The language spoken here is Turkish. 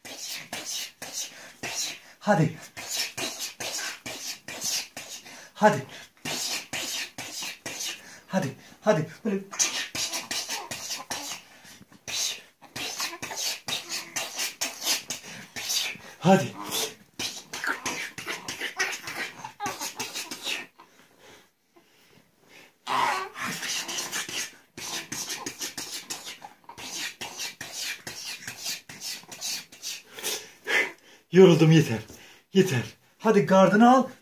Hadi. Hadi. Hadi. Hadi. Böyle. Hadi. Yoruldum, yeter. Yeter. Hadi gardını al.